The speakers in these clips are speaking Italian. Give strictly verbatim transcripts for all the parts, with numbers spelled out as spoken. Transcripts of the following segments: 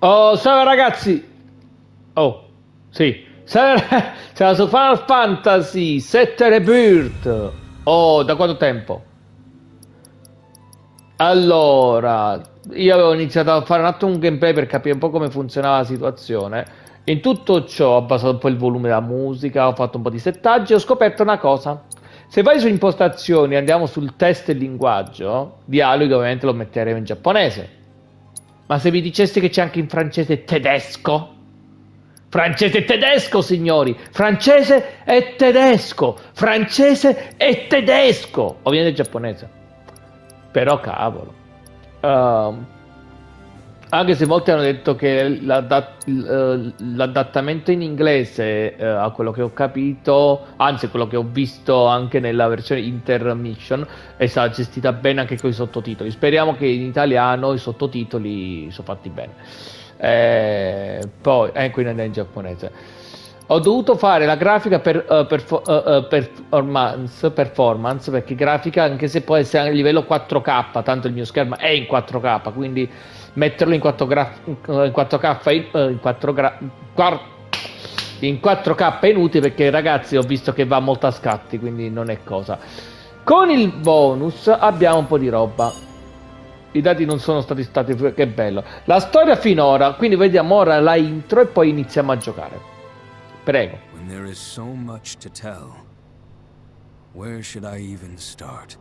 Oh, salve ragazzi! Oh, sì. Salve, siamo su Final Fantasy sette Rebirth. Oh, da quanto tempo? Allora, io avevo iniziato a fare un attimo un gameplay per capire un po' come funzionava la situazione. In tutto ciò ho abbassato un po' il volume della musica, ho fatto un po' di settaggi e ho scoperto una cosa. Se vai su impostazioni e andiamo sul testo e linguaggio, dialoghi ovviamente lo metteremo in giapponese. Ma se vi dicessi che c'è anche in francese e tedesco? Francese e tedesco, signori! Francese e tedesco! Francese e tedesco! Ovviamente giapponese. Però cavolo. Ehm, anche se molti hanno detto che l'adatt- l- l'adattamento in inglese, eh, a quello che ho capito, anzi quello che ho visto anche nella versione intermission, è stata gestita bene anche con i sottotitoli. Speriamo che in italiano i sottotitoli sono fatti bene. Eh, poi, ecco in, in giapponese. Ho dovuto fare la grafica per uh, perfo- uh, uh, performance, performance, perché grafica, anche se può essere a livello quattro K, tanto il mio schermo è in quattro K, quindi metterlo in quattro K in quattro K in, uh, in quattro gra- quar- in quattro K è inutile, perché ragazzi ho visto che va molto a scatti, quindi non è cosa. Con il bonus abbiamo un po' di roba. I dati non sono stati stati che bello. La storia finora, quindi vediamo ora la intro e poi iniziamo a giocare. Prego. When there is so much to tell, where should I even start?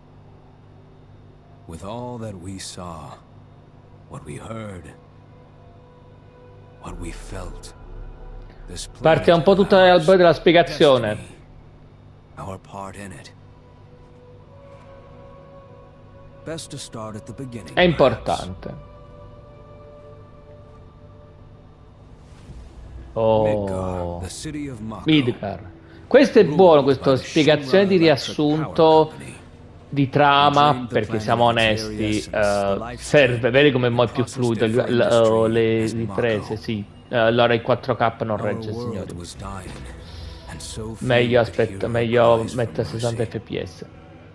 With all that we saw, what we heard, what we felt. This Partiamo un po' tutta l'albero della spiegazione. destiny, our part in it. Best to start at the beginning. È importante. Oh, the city of Mako. Midgar. Questo è buono, questa spiegazione di riassunto di trama, perché siamo onesti, uh, serve, vedi come è molto più fluido l- l- le riprese, sì. Uh, allora il quattro K non regge, signori. Meglio aspetta, meglio mettere sessanta F P S.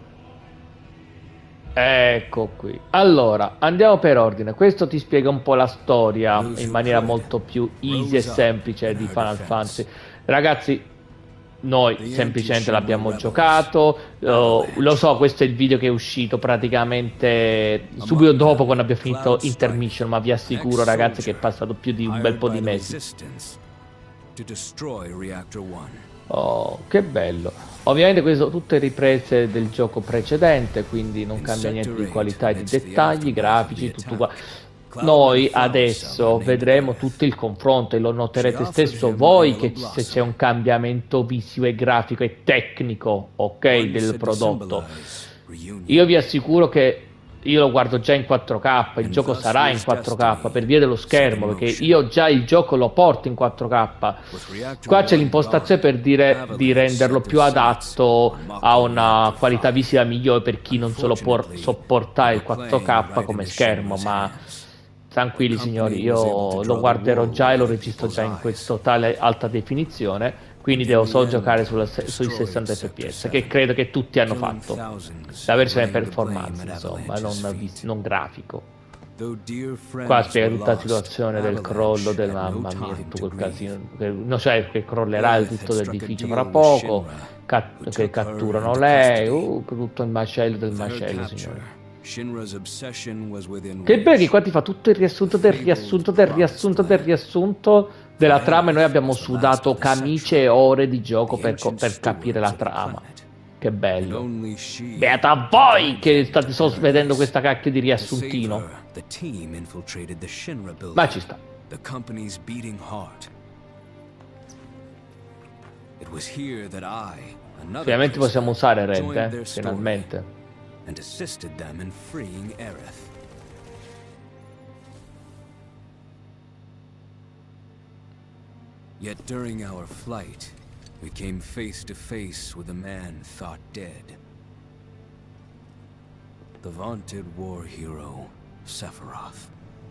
Ecco qui. Allora, andiamo per ordine. Questo ti spiega un po' la storia in maniera molto più easy e semplice di Final Fantasy. Ragazzi, noi semplicemente l'abbiamo giocato. Oh, lo so, questo è il video che è uscito praticamente subito dopo, quando abbiamo finito Intermission, ma vi assicuro, ragazzi, che è passato più di un bel po' di mesi. Oh, che bello. Ovviamente queste sono tutte riprese del gioco precedente, quindi non cambia niente di qualità e di dettagli grafici, tutto qua. Noi adesso vedremo tutto il confronto e lo noterete stesso voi che se c'è un cambiamento visivo e grafico e tecnico, ok, del prodotto. Io vi assicuro che io lo guardo già in quattro K, il gioco sarà in quattro K per via dello schermo, perché io già il gioco lo porto in quattro K. Qua c'è l'impostazione per dire di renderlo più adatto a una qualità visiva migliore per chi non solo può sopportare il quattro K come schermo, ma tranquilli signori, io lo guarderò già e lo registro già in questa tale alta definizione. Quindi devo solo giocare sulla, sui sessanta F P S, che credo che tutti hanno fatto. La versione performance, insomma, non, non grafico. Qua spiega tutta la situazione del crollo del, mamma mia, tutto quel casino. Non cioè che crollerà il tutto dell'edificio fra poco, cat, che catturano lei, uh, tutto il macello del macello, signore. Che bello che qua ti fa tutto il riassunto del riassunto del riassunto del riassunto della trama, e noi abbiamo sudato camicie e ore di gioco per, per capire la trama. Che bello. Beata a voi che state solo vedendo questa cacchio di riassuntino. Ma ci sta. Finalmente possiamo usare Red, eh? Finalmente. And assisted them in freeing Aerith. Yet during our flight, we came face to face with a man thought dead. The vaunted war hero, Sephiroth.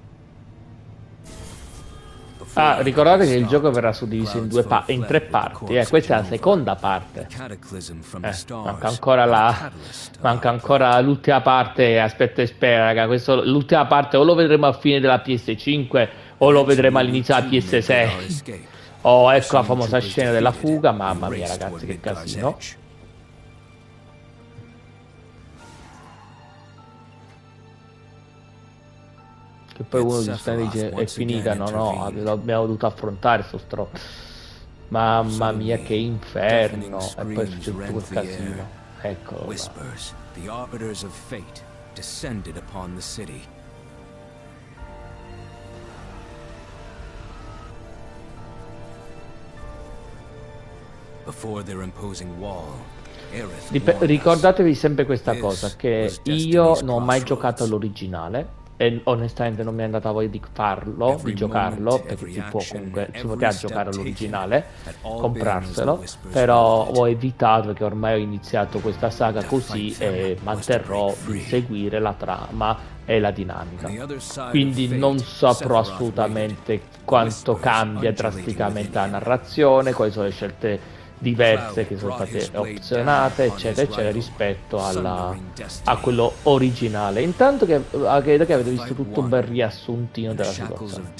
Ah, ricordate che il gioco verrà suddiviso in, due pa in tre parti, eh. Questa è la seconda parte. Eh, manca ancora la manca ancora l'ultima parte, aspetta e spera, raga. L'ultima parte o lo vedremo a fine della P S cinque o lo vedremo all'inizio della P S sei. Oh, ecco la famosa scena della fuga, mamma mia ragazzi, che casino. Che poi uno dice è finita, no no, abbiamo dovuto affrontare sto stro... Mamma mia che inferno, e poi succede tutto quel casino. Eccolo Whispers, the arbiters of fate, descended upon the city. Before their imposing wall, Rip ricordatevi sempre questa cosa, che io non ho mai giocato all'originale e onestamente non mi è andata voglia di farlo, di giocarlo, perché si può comunque, si poteva giocare all'originale, comprarselo, però ho evitato perché ormai ho iniziato questa saga così e manterrò di seguire la trama e la dinamica, quindi non saprò assolutamente quanto cambia drasticamente la narrazione, quali sono le scelte diverse che sono state opzionate eccetera eccetera rispetto alla, a quello originale. Intanto che credo che avete visto tutto un bel riassuntino della situazione.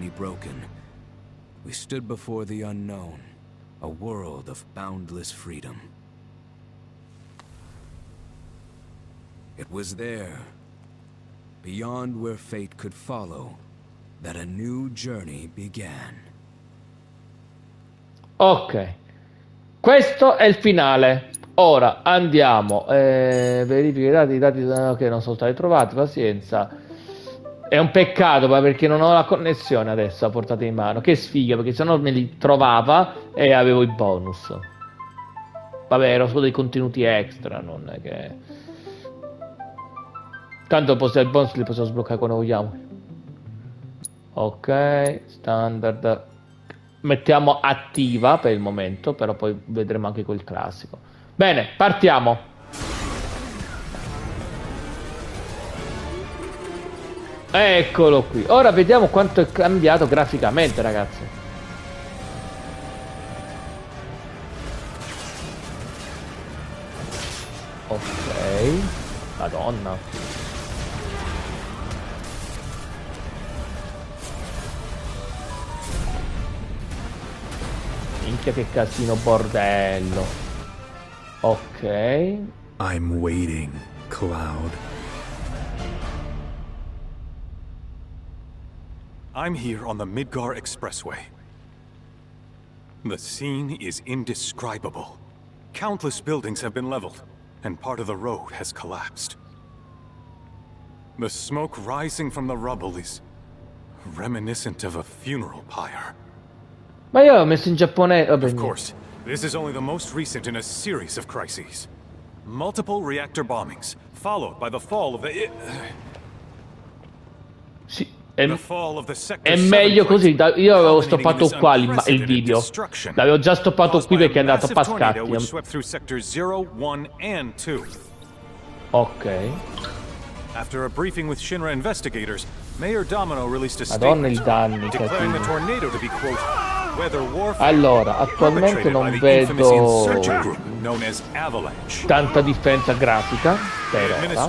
We stood before the unknown, a world of boundless freedom. It was there, beyond where fate could follow, that a new journey began. Ok. Questo è il finale. Ora andiamo. Eh, verifica i dati, i dati che non sono stati trovati. Pazienza. È un peccato perché non ho la connessione adesso a portata in mano. Che sfiga, perché sennò me li trovava e avevo i bonus. Vabbè, ero solo dei contenuti extra. Non è che. Tanto i bonus li possiamo sbloccare quando vogliamo. Ok, standard. Mettiamo attiva per il momento, però poi vedremo anche quel classico. Bene, partiamo. Eccolo qui. Ora vediamo quanto è cambiato graficamente, ragazzi. Ok. Madonna. Minchia che casino bordello. Ok. I'm waiting, Cloud. I'm here on the Midgar Expressway. The scene is indescribable. Countless buildings have been leveled, and part of the road has collapsed. The smoke rising from the rubble is reminiscent of a funeral pyre. Ma io l'ho messo in giapponese. Of course, this is only the most recent in a series of crises. Multiple reactor bombings, followed by the fall of the... Sì, è, the fall of the è meglio così. Io avevo stoppato qua il, il video. L'avevo già stoppato qui perché è andato a pascatti. Ok. After a briefing with Shinra investigators, Mayor Domino released a Madonna statement i danni, declaring the tornado to be, quote, weather warfare. Allora, attualmente non vedo tanta differenza grafica per ora.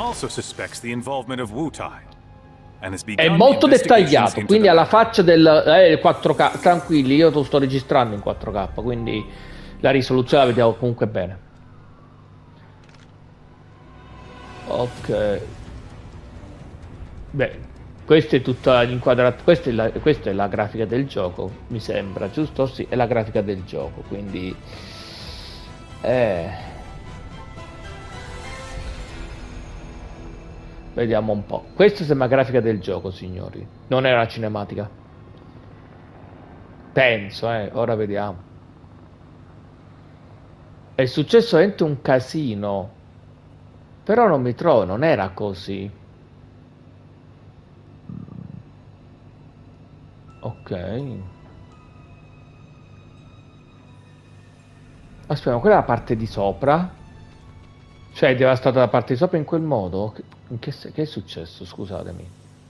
È molto dettagliato, quindi alla faccia del eh, quattro K. Tranquilli, io lo sto registrando in quattro K, quindi la risoluzione la vediamo comunque bene. Ok. Beh, questa è tutta l'inquadratura, questa è la, questa è la grafica del gioco, mi sembra, giusto? Sì, è la grafica del gioco, quindi eh... vediamo un po'. Questa sembra la grafica del gioco, signori. Non è una cinematica. Penso, eh, ora vediamo. È successo veramente un casino. Però non mi trovo, non era così. Ok. Aspetta, quella è la parte di sopra? Cioè, è devastata la parte di sopra in quel modo? Che, che, che è successo? Scusatemi.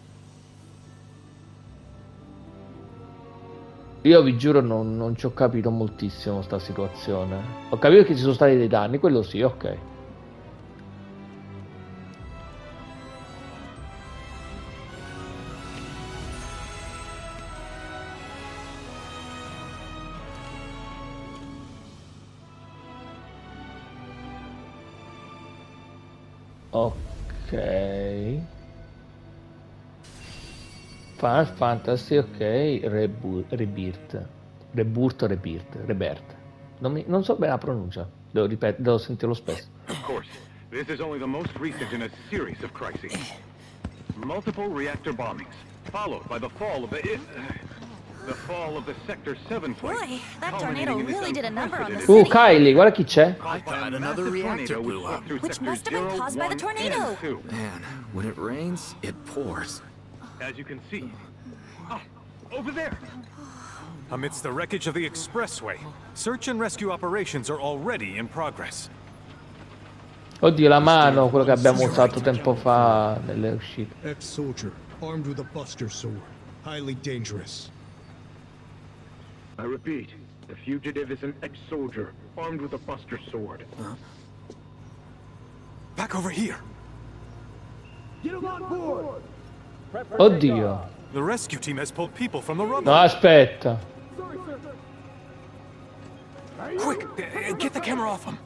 Io vi giuro non, non ci ho capito moltissimo sta situazione. Ho capito che ci sono stati dei danni, quello sì, ok. Ok. Final Fantasy, ok. Rebu Rebirth. Rebirth o Rebirth? Rebirth. Non, mi, non so bene la pronuncia. Devo ripetere, devo sentirlo spesso. Of course, this is only the most recent in a series of crises. Multiple reactor bombings, followed by the fall of the uh, the fall of the Sector seven flight. Boy, that tornado really did a number on the Uh, city. Kylie, guarda chi c'è. I thought another reactor blew up. Which must have been caused by the tornado. Man, when it rains, it pours. As you can see. Ah, over there. Amidst the wreckage of the expressway, search and rescue operations are already in progress. Oddio, la mano, quello che abbiamo usato tempo fa nelle uscite. Ex-soldier, armed with a buster sword. Highly dangerous. I repeat, the fugitive is an ex-soldier, armed with a buster sword. Huh? Back over here. Get him on board! Oddio. The rescue team has pulled people from the rubble. No, aspetta. Quick, uh, get the camera off him.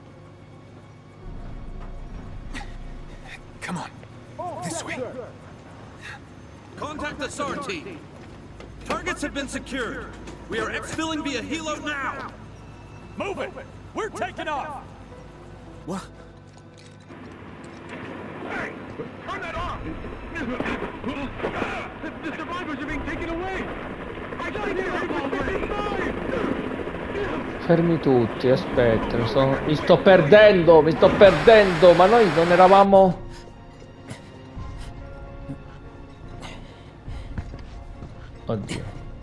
Come on, this way. Contact the S A R team. Targets have been secured. We are exfilling via helo now. Move it! We're taking off! What? Hey! Turn that off! The survivors are being taken away! I got it here! Fermi tutti, aspetta, mi, sono... mi sto perdendo, mi sto perdendo, ma noi non eravamo... Oddio.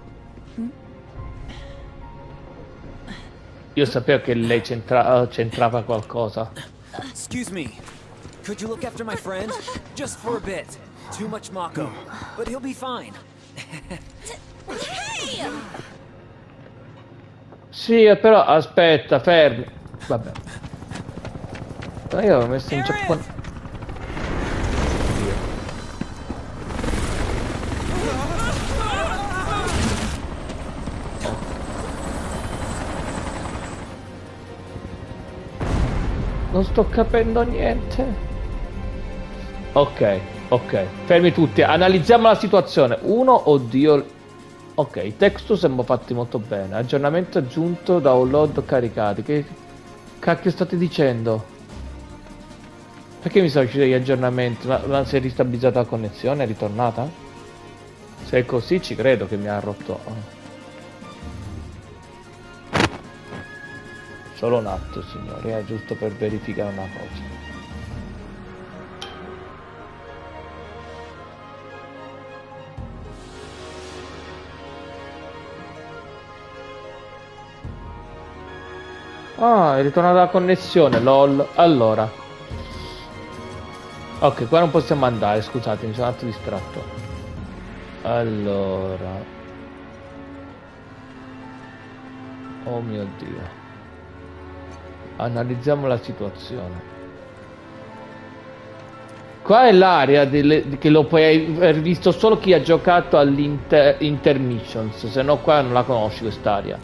Io sapevo che lei c'entra... c'entrava qualcosa. Excuse me. Could you look after my friend? Just for a bit. Too much Mako. But he'll be fine. Hey! Sì, però aspetta, fermi. Vabbè. Ma io avevo messo in Giappone. Non sto capendo niente. Ok, ok. Fermi tutti, analizziamo la situazione. Uno, oddio. Ok, i texture siamo fatti molto bene. Aggiornamento aggiunto, download caricati. Che cacchio state dicendo? Perché mi sono usciti gli aggiornamenti? Ma, ma si è ristabilizzata la connessione? È ritornata? Se è così ci credo che mi ha rotto. Oh. Solo un attimo, signori, è giusto per verificare una cosa. Ah, è ritornata la connessione, lol. Allora. Ok, qua non possiamo andare, scusate, mi sono un attimo distratto. Allora. Oh mio Dio. Analizziamo la situazione. Qua è l'area che lo puoi aver visto solo chi ha giocato all'Intermissions, se no qua non la conosci quest'area.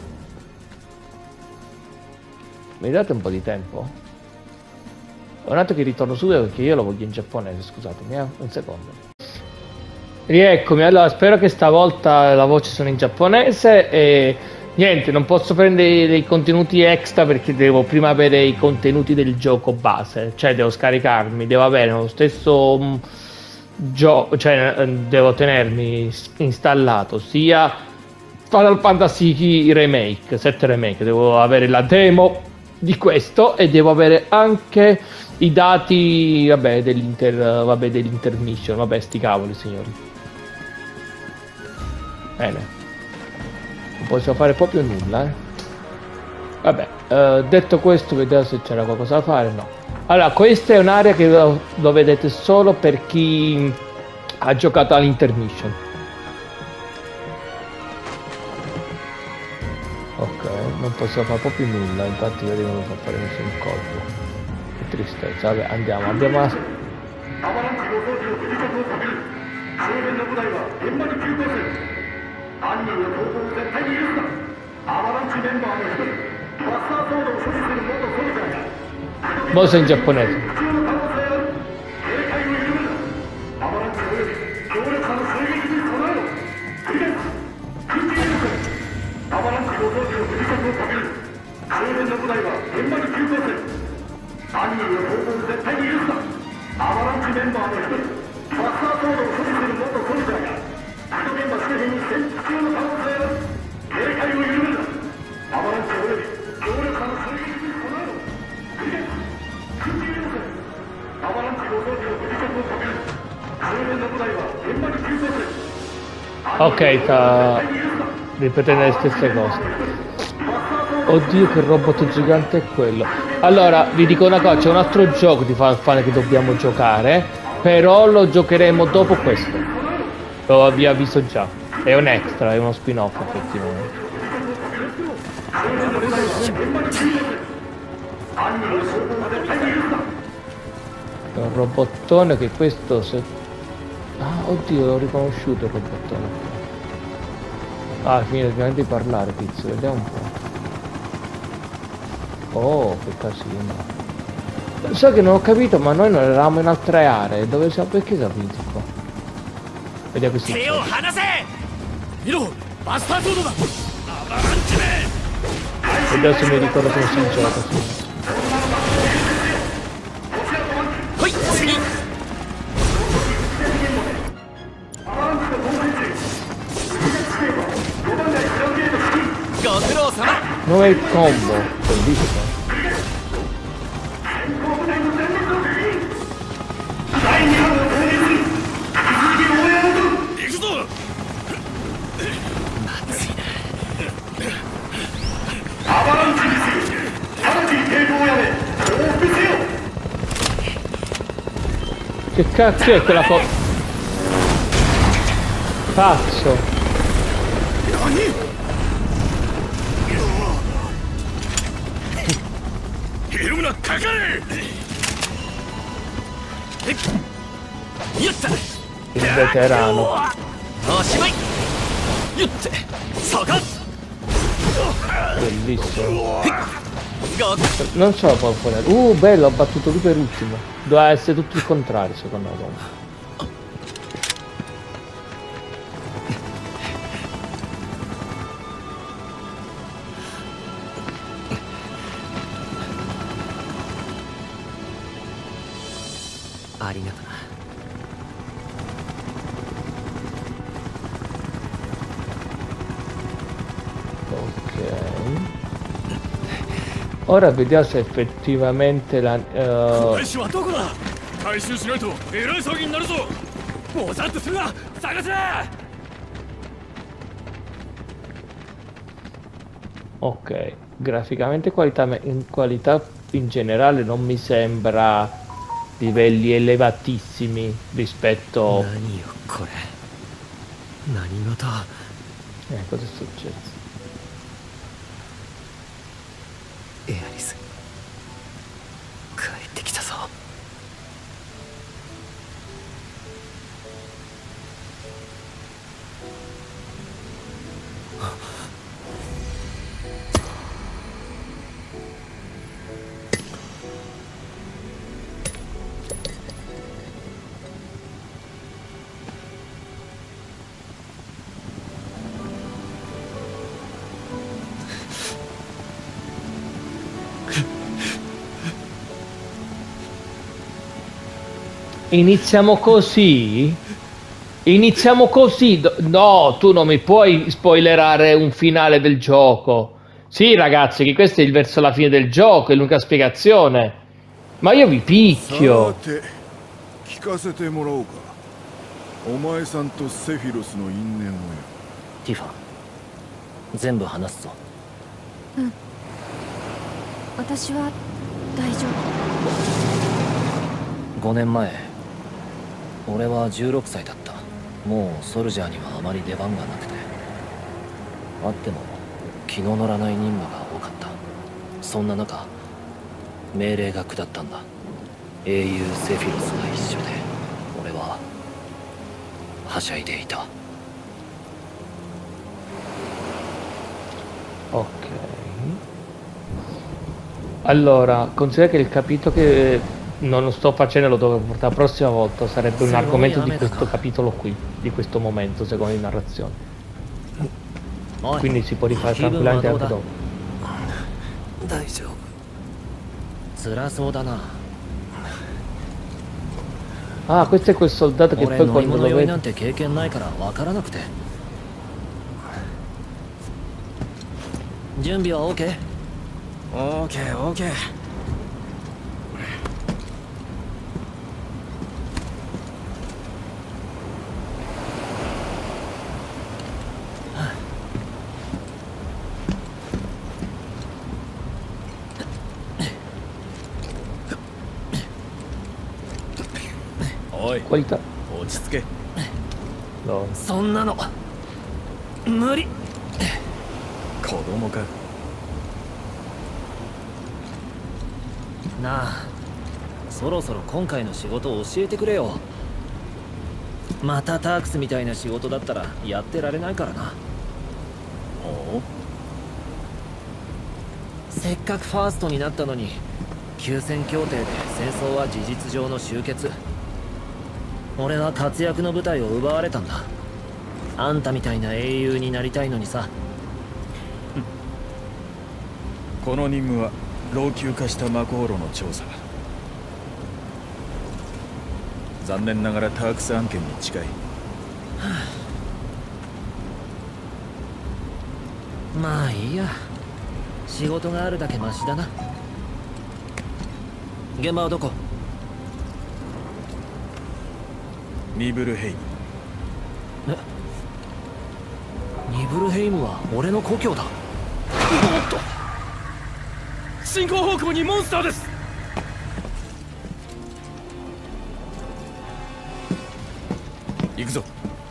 Mi date un po' di tempo? Un attimo che ritorno subito perché io lo voglio in giapponese, scusatemi, eh? Un secondo. Rieccomi, allora spero che stavolta la voce sono in giapponese e niente, non posso prendere dei contenuti extra perché devo prima avere i contenuti del gioco base, cioè devo scaricarmi, devo avere lo stesso um, gioco, cioè devo tenermi installato sia Final Fantasy Remake, sette Remake, devo avere la demo di questo e devo avere anche i dati, vabbè, dell'inter, vabbè, dell'intermission, vabbè, sti cavoli, signori. Bene. Non posso fare proprio nulla, eh. Vabbè, eh, detto questo, vediamo se c'era qualcosa da fare, no. Allora, questa è un'area che lo, lo vedete solo per chi ha giocato all'intermission. Ok, non posso fare proprio nulla, infatti vedi non posso fare nessun colpo. Che tristezza, vabbè, andiamo, andiamo a... Mo sei in giapponese. Ok, sta ripetendo le stesse cose. Oddio, che robot gigante è quello. Allora, vi dico una cosa, c'è un altro gioco di Final Fantasy che dobbiamo giocare, però lo giocheremo dopo questo. Lo vi avviso già. È un extra, è uno spin-off effettivamente. È un robottone che questo se... Ah, oddio, l'ho riconosciuto il robottone. Ah, finito di parlare, pizzo, vediamo un po'. Oh, che casino. So che non ho capito, ma noi non eravamo in altre aree. Dove siamo? Perché siamo finiti qua? Vediamo questi. Vediamo se mi ricordo come si gioca. Sì. Nuovo combo, bellissimo. Che cacchio è quella cosa? Pazzo! Il veterano. Bellissimo. Non so poi fare. Uh, bello, ho battuto lui per ultimo. Doveva essere tutto il contrario secondo me. Ora vediamo se effettivamente la... Uh... Ok, graficamente qualità, in qualità in generale non mi sembra livelli elevatissimi rispetto... Eh, cosa è successo? Earis, 帰ってきたぞ。 Iniziamo così? Iniziamo così? No, tu non mi puoi spoilerare un finale del gioco. Sì, ragazzi, che questo è il verso alla fine del gioco, è l'unica spiegazione. Ma io vi picchio. Tifa, 全部話すぞ。 うん。私は大丈夫。 ごねんまえ、俺はじゅうろくさいだった。もうソルジャーにはあまり出番がなくて、あっても気の乗らない任務が多かった。そんな中、命令が下ったんだ。英雄セフィロスが一緒で、俺ははしゃいでいた。 Ok. Allora, considera che il capitolo che non lo sto facendo, lo devo portare la prossima volta, sarebbe un argomento di questo capitolo qui, di questo momento, secondo di narrazione. Quindi si può rifare tranquillamente anche dopo. 大丈夫。辛そうだな。 Ah, questo è quel soldato che poi quando lo vede... なんて経験ないからわからなくて。準備は OK？ OK OK。 Qualità. 落ち着け。 No. そんなの無理。 子供か。 なあ、そろそろ今回の仕事を教えてくれよ。またタークスみたいな仕事だったらやってられないからな。 おお。 せっかくファーストになったのに、休戦協定で戦争は事実上の終結。俺は活躍の舞台を奪われたんだ。あんたみたいな英雄になりたいのにさ。 この任務は老朽化したマコーロの調査。残念ながらタークス案件に近い。 まあいいや。仕事があるだけマシだな。現場はどこ？ ニブルヘイム。 え？ニブルヘイムは俺の故郷だ。おっと！進行方向にモンスターです。 行くぞ。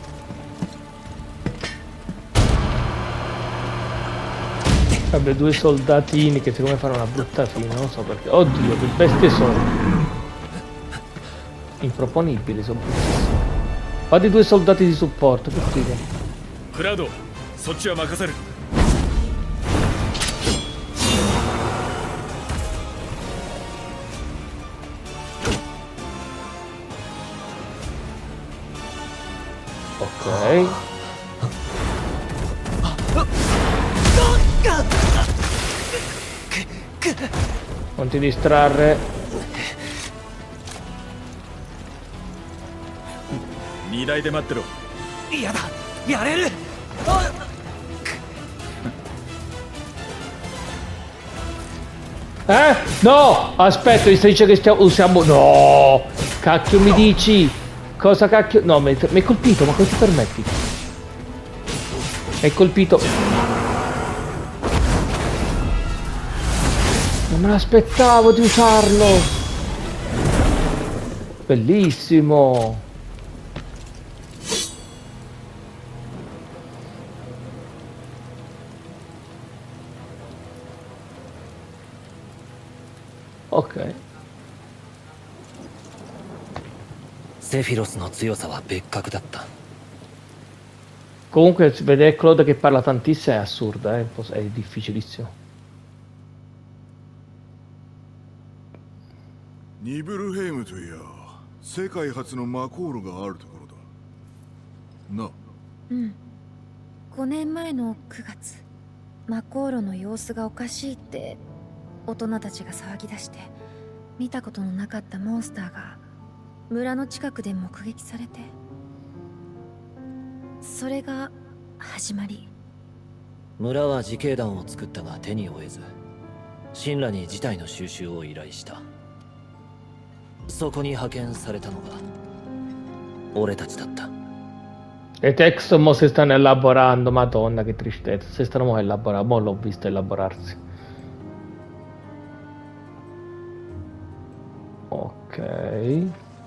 Vabbè, due soldatini che secondo me fanno una brutta fine, non lo so perché. Oddio, che bestie sono. Improponibili, sono bruttissimi. Fate due soldati di supporto, che figo. Crado, そっちは任せる。 Ok. Non ti distrarre. 荷台で待ってろ。 やだ、やれる。 Eh? No! Aspetta, mi stai dicendo che stiamo... usiamo... No! Cacchio mi dici? Cosa cacchio... No, mi hai colpito, ma come ti permetti? Mi hai colpito... Non me l'aspettavo di usarlo! Bellissimo! Ok. セフィロスの強さは別格だった。 Comunque vedere Claude che parla tantissimo è assurda, eh? È difficilissimo. ニブルヘイムといや世界初のマコールがあるところだな。 うん。ごねんまえのくがつ、マコールの様子がおかしいって大人たちが騒ぎ出して、見たことのなかったモンスターが村の近くで目撃されて、それが始まり。 村は自警団を作ったが手に負えず、神羅に事態の収集を依頼した。そこに派遣されたのが俺たちだった。 E Tex mo si stanno elaborando, madonna che tristezza, si stanno mo elaborando, mo l'ho visto elaborarsi. Ok.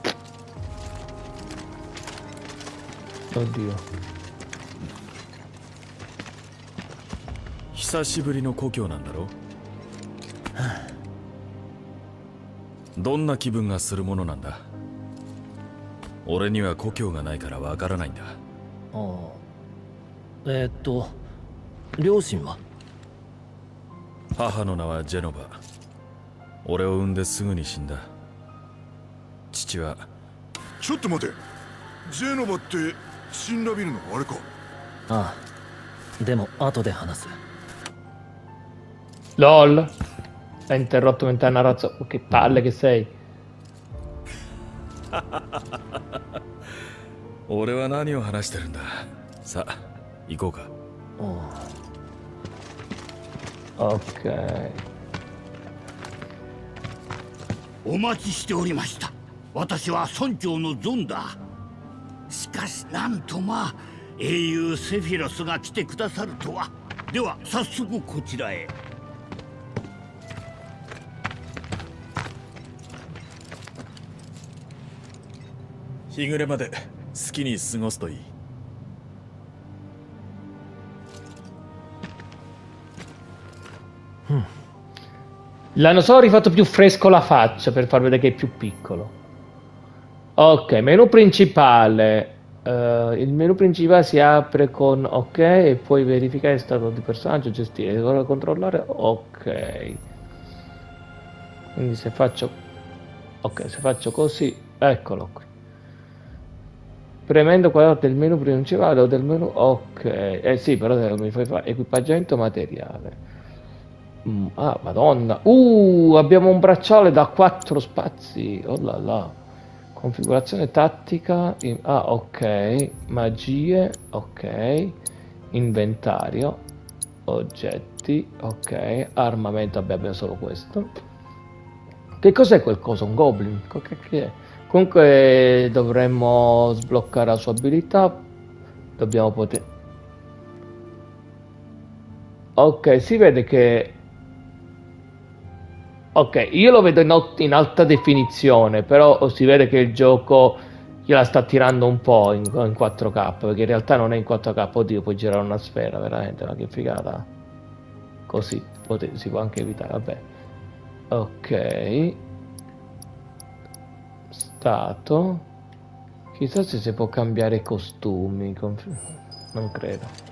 Oddio. 久しぶりの故郷なんだろう。どんな気分がするものなんだ。俺には故郷がないからわからないんだ。 ああ、えー、っと両親は？ 母の名はジェノバ。俺を産んですぐに死んだ。父は。 ちょっと待て、ジェノバってシンラビルのあれか？ ああ、でも後で話す。 LOL. Hai interrotto mentre narrazione. Che palle che sei. 俺は何を話してるんだ。さあ、行こうか。 Ok. お待ちしておりました。私は村長のゾンだ。しかしなんとまあ英雄セフィロスが来てくださるとは。では早速こちらへ。 日暮れまで好きに過ごすといい。 L'hanno solo rifatto più fresco la faccia per far vedere che è più piccolo. Ok, menu principale. Uh, il menu principale si apre con ok e puoi verificare il stato di personaggio, gestire, ora controllare. Ok. Quindi se faccio ok, se faccio così, eccolo qui. Premendo quadrato del menu principale o del menu ok. Eh sì, però mi fai fare equipaggiamento materiale. Mm, ah, madonna. Uh, abbiamo un bracciale da quattro spazi. Oh là là. Configurazione tattica. In... Ah, ok. Magie. Ok. Inventario. Oggetti. Ok. Armamento. Vabbè, abbiamo solo questo. Che cos'è quel coso? Un goblin? Che, che è? Comunque dovremmo sbloccare la sua abilità. Dobbiamo poter... Ok, si vede che... Ok, io lo vedo in, in alta definizione, però si vede che il gioco gliela sta tirando un po' in, in quattro K, perché in realtà non è in quattro K. Oddio, puoi girare una sfera, veramente, ma che figata. Così, pote, si può anche evitare, vabbè. Ok. Stato. Chissà se si può cambiare i costumi. Non credo.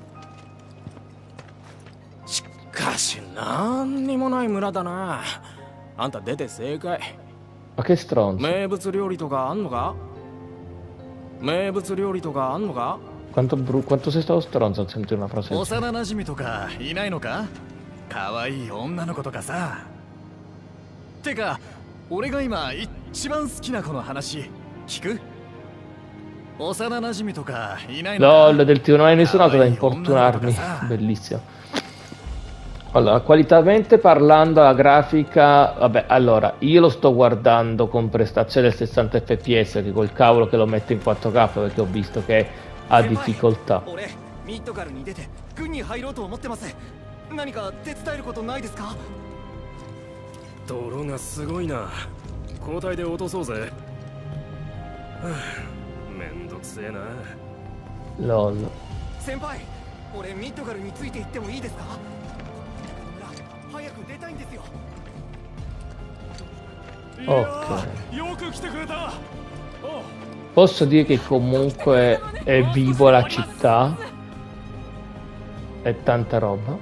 かしなんにもない村だな。あんた出て正解。 Ma che stronzo. 名物料理とかあんのか？名物料理とかあんのか？ Quanto, quanto sei stato stronzo a sentire una frase. 幼馴染とかいないのか？可愛い女の子とかさ。てか、俺が今一番好きな子の話聞く？幼馴染とかいないのか？ LOL, del tipo non hai nessun altro da importunarmi. Bellissimo. Allora, qualitativamente parlando, la grafica, vabbè, allora, io lo sto guardando con prestazione del sessanta F P S, che col cavolo che lo metto in quattro K, perché ho visto che ha difficoltà. ミッドガルに出て軍に入ろうと思ってます。何か手伝えることないですか？ 泥がすごいな。交代で落とそうぜ。めんどくせえな。 LOL。 先輩、俺ミッドガルについて行ってもいいですか？早く出たいんですよ。 Ok. よく来てくれた。 Posso dire che comunque è vivo la città. È tanta roba.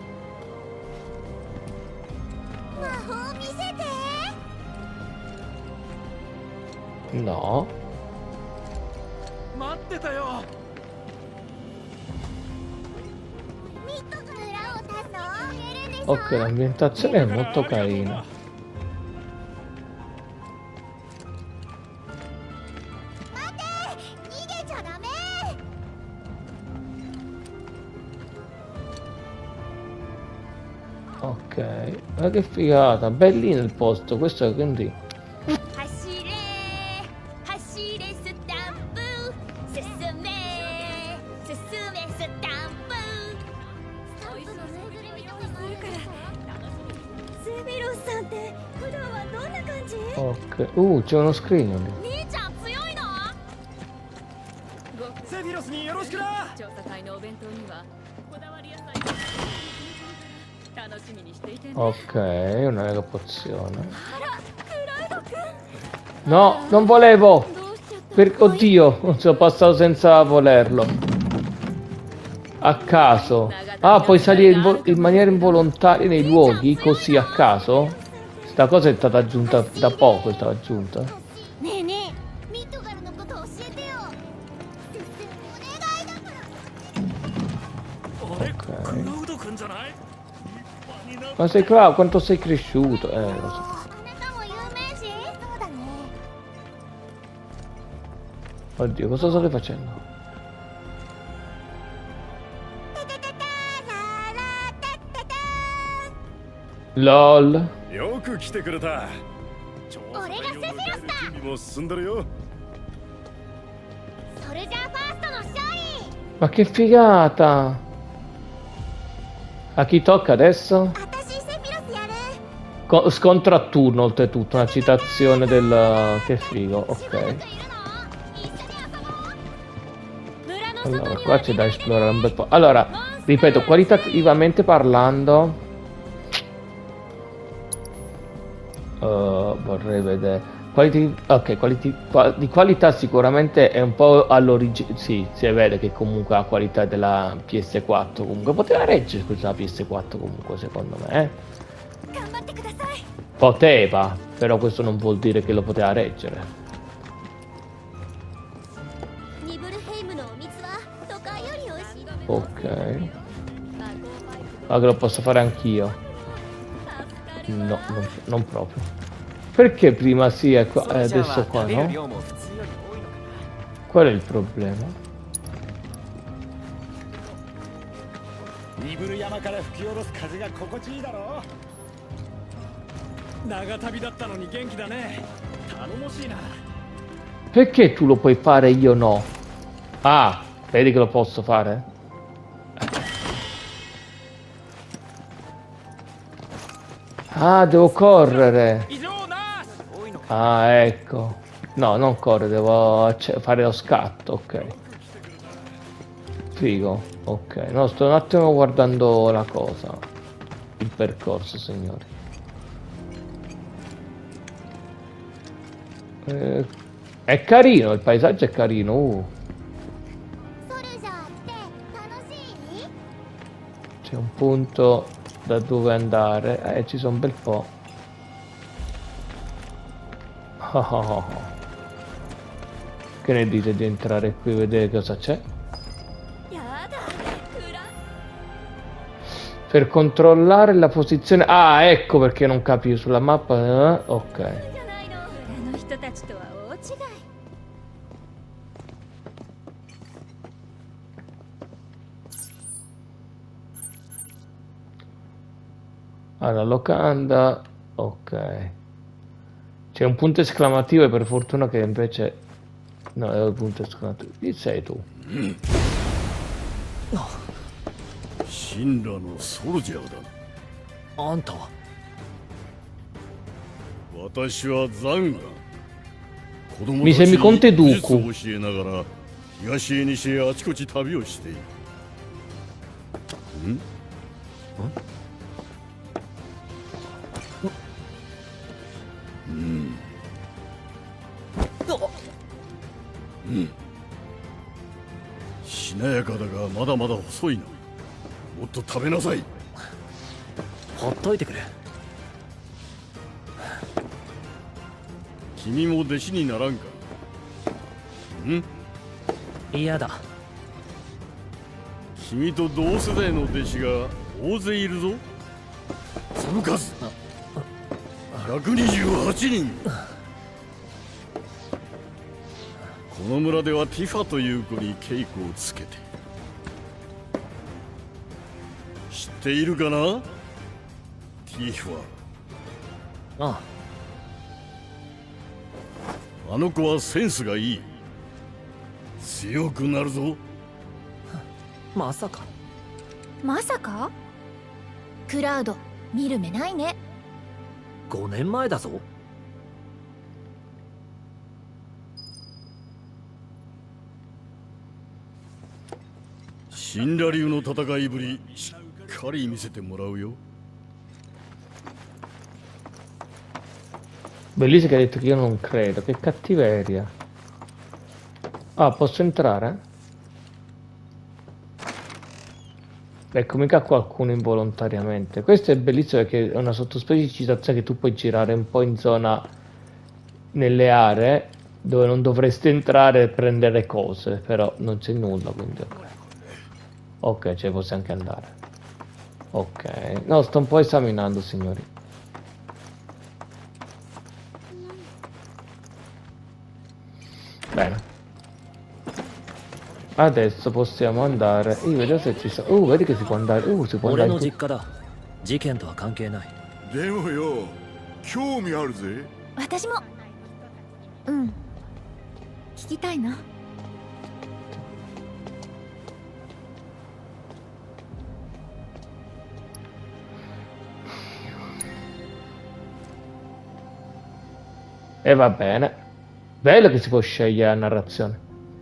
No. Ok, l'ambientazione è molto carina. Ok, ma che figata, bellino il posto, questo è quindi... Ok, uh, c'è uno screen lì. Ok, una mega pozione. No, non volevo! Per... Oddio, sono passato senza volerlo. A caso. Ah, puoi salire in, in maniera involontaria nei luoghi, così a caso? Sta cosa è stata aggiunta da poco, è stata aggiunta. Ma sei qua, quanto sei cresciuto? Eh, lo so. Oddio, cosa state facendo? LOL. よく来てくれた。 俺がセフィロスだ。 準備も進んでるよ。 ソルジャーファーストの勝利。 Ma che figata! A chi tocca adesso? Co- scontro a turno, oltretutto, una citazione del... Che figo, ok. Allora, qua c'è da esplorare un bel po'. Allora, ripeto, qualitativamente parlando... Uh, vorrei vedere... Quality, ok, quality, qual, di qualità sicuramente è un po' all'origine. Sì, si vede che comunque ha qualità della P S quattro. Comunque poteva reggere questa P S quattro, comunque, secondo me. Eh? Poteva, però questo non vuol dire che lo poteva reggere. Ok. Ma che lo posso fare anch'io? No, non, non proprio. Perché prima sì e qua, eh, adesso qua no? Qual è il problema? Perché tu lo puoi fare e io no? Ah, vedi che lo posso fare? Ah, devo correre. Ah, ecco. No, non correre, devo fare lo scatto, ok. Figo, ok. No, sto un attimo guardando la cosa. Il percorso, signori. Eh, è carino, il paesaggio è carino. Uh. C'è un punto da dove andare. Eh, ci sono un bel po'. Oh, oh, oh. Che ne dite di entrare qui e vedere cosa c'è? Per controllare la posizione... Ah, ecco perché non capivo sulla mappa. Eh? Ok. Allora, locanda... Ok. C'è un punto esclamativo e per fortuna che invece... No, è un punto esclamativo. Chi sei tu? Shinra no soldier da. Anta wa? Watashi wa Zanga. Mi sembri Conte Dooku. Mm? Mm. Mm. しなやかだがまだまだ細いな。もっと食べなさい。 ほっといてくれ。 君も弟子にならんか。ん？ 嫌だ。 君と同世代の弟子が大勢いるぞ。その数ひゃくにじゅうはちにん。この村ではティファという子に稽古をつけて。知っているかな？ティファ。 ああ。 あの子はセンスがいい。強くなるぞ。 まさか。 まさか？クラウド、見る目ないね。 ごねんまえだぞ。 神羅流の戦いぶりしっかり見せてもらうよ。 Bellissimo che ha detto che io non credo, che cattiveria. Ah, posso entrare? Ecco, mica qualcuno involontariamente. Questo è bellissimo perché è una sottospecie di citazione che tu puoi girare un po' in zona, nelle aree dove non dovresti entrare e prendere cose, però non c'è nulla, quindi ok. Ok, cioè posso anche andare. Ok, no, sto un po' esaminando, signori. Bene. Adesso possiamo andare. Io vedo se ci sono. Uh, vedi che si può andare. Uh, si può andare. 俺の実家だ。事件とは関係ない。 でもよ、興味あるぜ。 私も。うん。聞きたいな。 E va bene. Bello che si può scegliere la narrazione.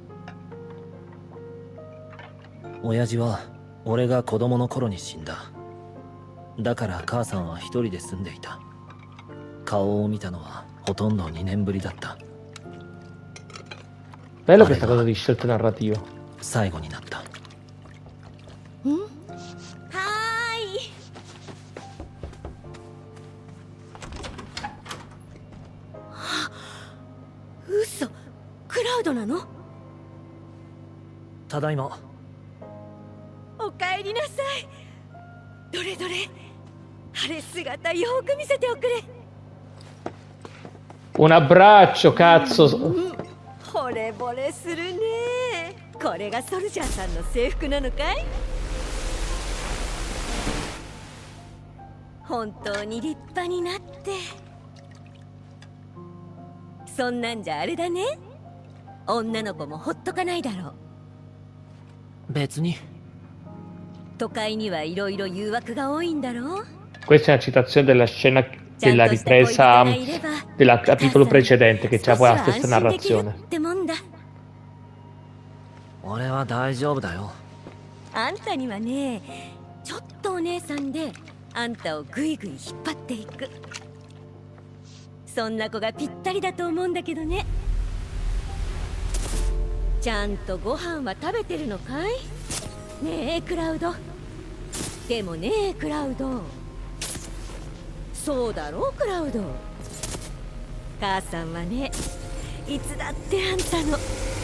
親父は俺が子供の頃に死んだ。だから母さんは一人で住んでいた。顔を見たのはほとんどにねんぶりだった。 Bello questa cosa di scelta narrativa. 最後になった。 ん？はーい。嘘、クラウドなの？ ただいま。 おかえりなさい。どれどれ、晴れ姿よく見せておくれ。 Un abbraccio, cazzo. 惚れ惚れするね。これがソルジャーさんの制服なのかい？本当に立派になって。そんなんじゃあれだね。女の子もほっとかないだろう。 別に。 都会にはいろいろ誘惑が多いんだろう。 Questa è una citazione della scena della ripresa del capitolo precedente che c'ha poi la stessa narrazione. 俺は大丈夫だよ。 あんたにはね、ちょっとお姉さんであんたをぐいぐい引っ張っていく。そんな子がぴったりだと思うんだけどね。ちゃんとご飯は食べてるのかい？ねえクラウド。でもねえクラウド。そうだろうクラウド。母さんはね、いつだってあんたの。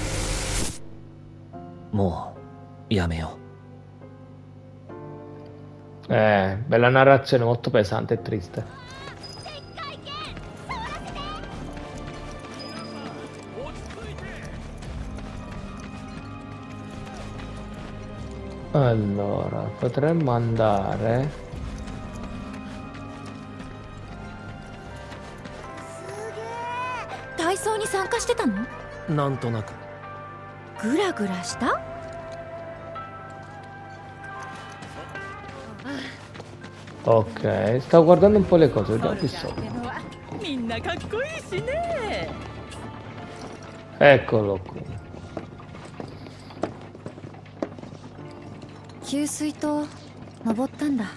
もうやめよう。Eh, bella narrazione, molto pesante e triste. Allora, potremmo andare. 体操に参加してたの？ なんとなく。 グラグラした？ Ok, stavo guardando un po' le cose, già chi sono. Eccolo qui. 給水塔登ったんだ。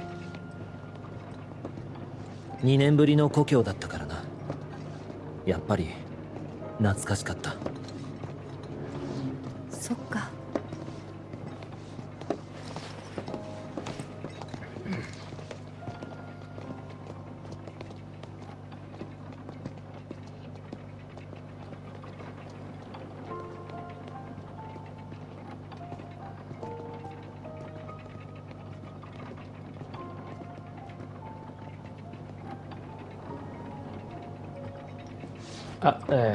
にねんぶりの故郷だったからな。やっぱり懐かしかった。 そっか。 Ah, eh.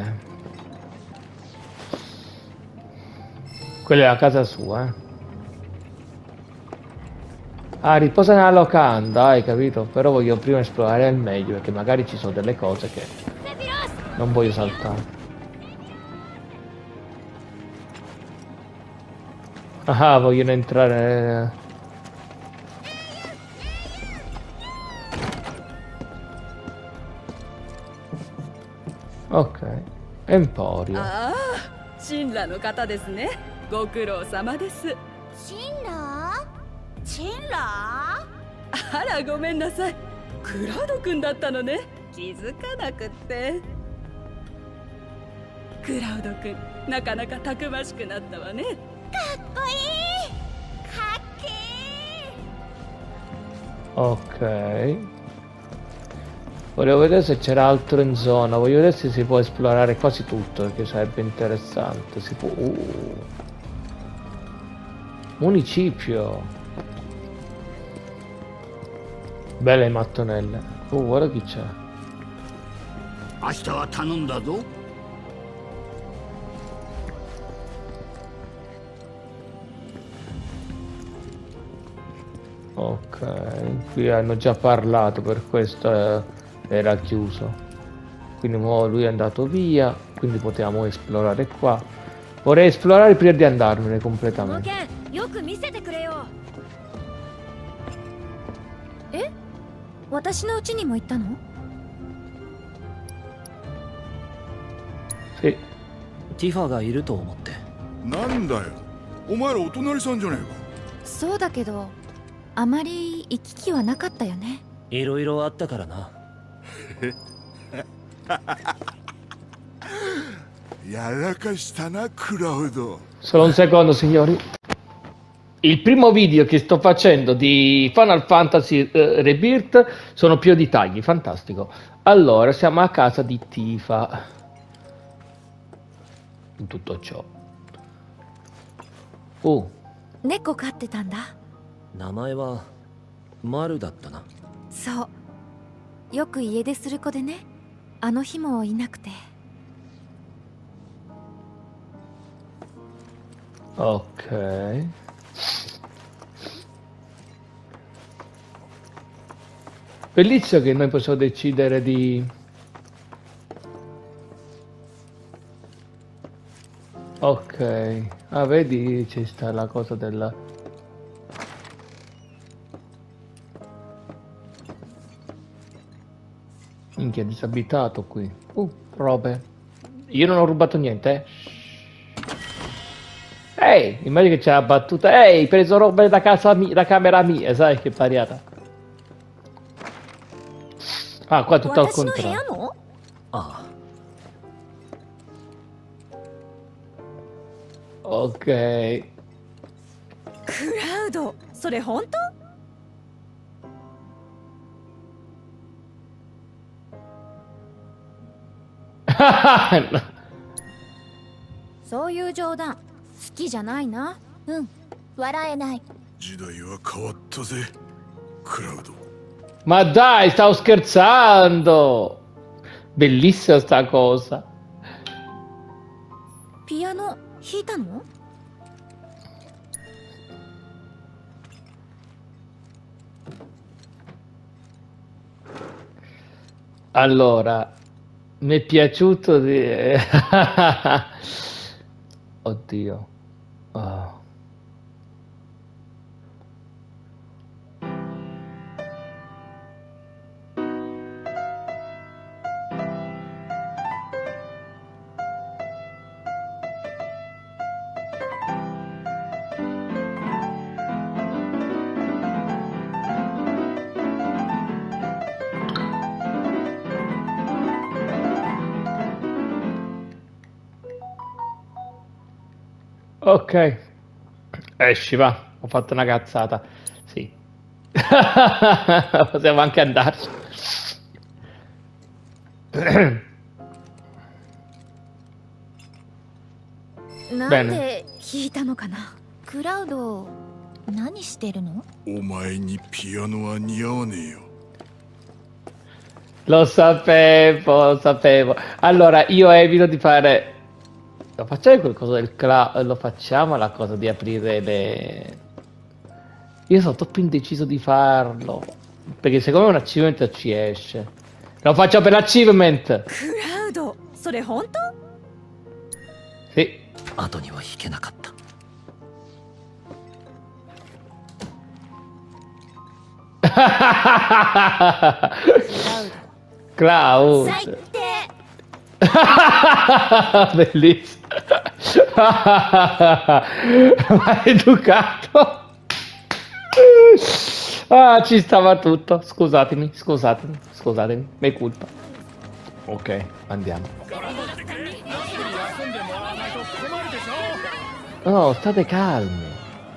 Quella è la casa sua, eh. Ah, riposa nella locanda, hai capito? Però voglio prima esplorare al meglio, perché magari ci sono delle cose che non voglio saltare. Ah, vogliono entrare... Ok, Emporio. ああ、神羅の方ですね。ご苦労様です。 神羅？神羅？ あら、ごめんなさい。クラウド君だったのね。気づかなくって。クラウド君、なかなかたくましくなったわね。かっこいい。かっけー。 Ok. Volevo vedere se c'era altro in zona, voglio vedere se si può esplorare quasi tutto, perché sarebbe interessante. Si può... Uh. Municipio. Belle mattonelle. Uh, guarda chi c'è. 明日は頼んだぞ。 Ok, qui hanno già parlato, per questo eh, era chiuso. Quindi mo lui è andato via, quindi potevamo esplorare qua. Vorrei esplorare prima di andarmene completamente. Eh? 私の家にも行ったの? Sì. ティファがいると思って。 なんだよ、お前らお隣さんじゃねえか。 そうだけど、あまり行き来はなかったよね。 いろいろあったからな。 やらかしたな、クラウド。 Solo un secondo, signori. Il primo video che sto facendo di Final Fantasy eh, Rebirth sono più di tagli, fantastico. Allora, siamo a casa di Tifa. In tutto ciò. Oh. 猫飼ってたんだ。 名前はマルだったな。 そう。よく家出する子でね。あの日もいなくて。 Ok. Bellissimo che noi possiamo decidere di... Ok. Ah, vedi, ci sta la cosa della... Minchia, disabitato qui. Uh, robe. Io non ho rubato niente, eh. Ehi, immagino che c'è la battuta. Ehi, hai preso roba da casa mia, da camera mia, sai che pariata. Ah, qua tutto al contrario. Ah. Ok. クラウド、それ本当？ そういう冗談好きじゃないな。うん、笑えない。 時代は変わったぜ、クラウド。 Ma dai, stavo scherzando. Bellissima sta cosa. ピアノ弾いたの? Allora, mi è piaciuto di... Oddio. Oh. Ok, esci va, ho fatto una cazzata, sì. Possiamo anche andarci. なんで弾いたのかな。クラウド、何してるの？ お前にピアノは似合わねえよ。 Lo sapevo, lo sapevo. Allora, io evito di fare... Lo facciamo qualcosa del cloud, lo facciamo la cosa di aprire le... Io sono troppo indeciso di farlo, perché secondo me un achievement ci esce. Lo faccio per l'achievement! Cloud, それ本当? Sì. 後には引けなかった。 Cloud. Bellissimo. Maleducato. Ah, ci stava tutto. Scusatemi, scusatemi, scusatemi. Me colpa. Ok, andiamo. No, state calmi.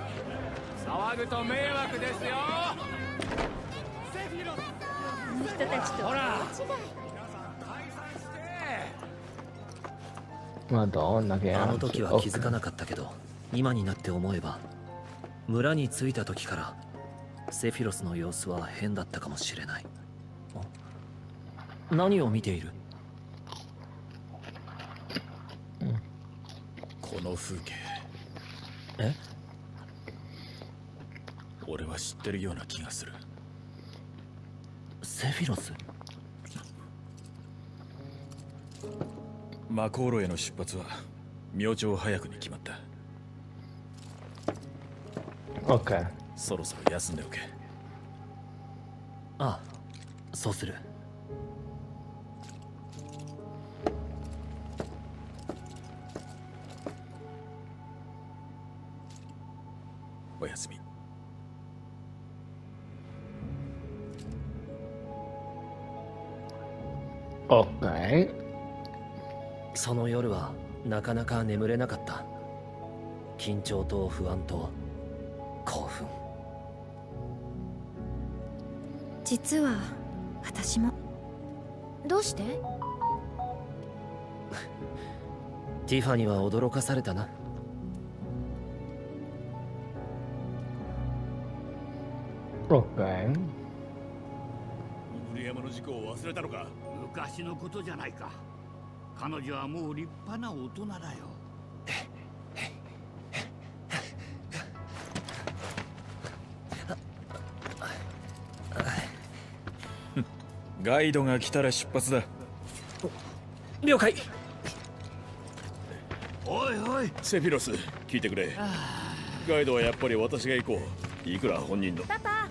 Madonna, che あの時は気づかなかったけど、今になって思えば村に着いた時からセフィロスの様子は変だったかもしれない。何を見ている？ この風景。 え？ 俺は知ってるような気がする。 セフィロス。 マコーロへの出発は明朝早くに決まった。 OK。 そろそろ休んでおけ。 ああ、そうする。 おやすみ。 OK。 その夜はなかなか眠れなかった。緊張と不安と興奮。 実は私も。どうして？ ティファには驚かされたな。 OK。 古山の事故を忘れたのか？昔のことじゃないか。彼女はもう立派な大人だよ。 ガイドが来たら出発だ。 了解。 おいおい、 セフィロス、聞いてくれ。ガイドはやっぱり私が行こう。いくら本人の。 パパ。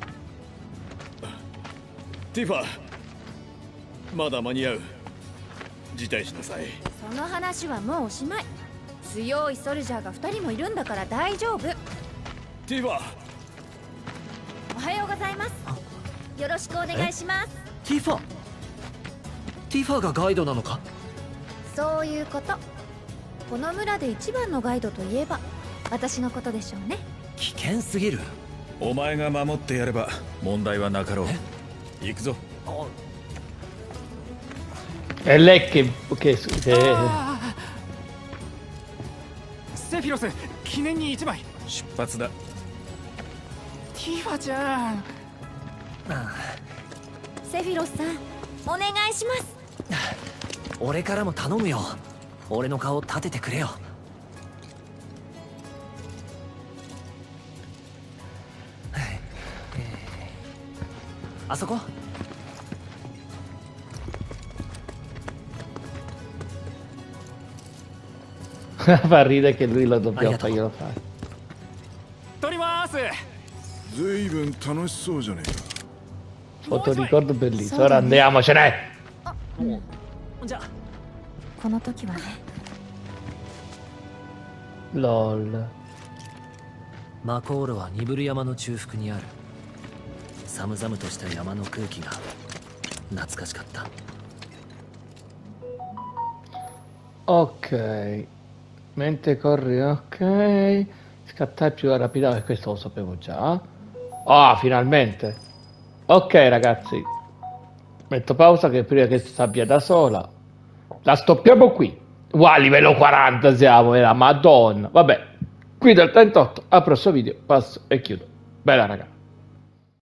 ティファ、まだ間に合う。辞退しなさい。 その話はもうおしまい。強いソルジャーがふたりもいるんだから大丈夫。 ティファ。 おはようございます。よろしくお願いします。 ティファティファがガイドなのか？ そういうこと。この村で一番のガイドといえば私のことでしょうね。 危険すぎる。 お前が守ってやれば問題はなかろう。行くぞ。 È lei che, che, che... セフィロス、記念に一枚。 出発だ。 ティファちゃん。 セフィロスさん、お願いします。 俺からも頼むよ。俺の顔立ててくれよ。あそこ。 Fa ridere che lui lo dobbiamo farglielo fare. 撮ります。 ずいぶん楽しそうじゃねえか。 Fotoricordo bellissimo. Ora andiamocene. じゃあこの時はね。 Lol。 マコールはニブル山の中腹にある。寒々とした山の空気が懐かしかった。 Ok. Mentre corri, ok. Scattare più rapidamente, questo lo sapevo già. Ah, finalmente. Ok ragazzi. Metto pausa che prima che si sappia da sola. La stoppiamo qui. Wow, livello quaranta siamo, è la madonna. Vabbè, qui del trentotto, al prossimo video passo e chiudo. Bella raga.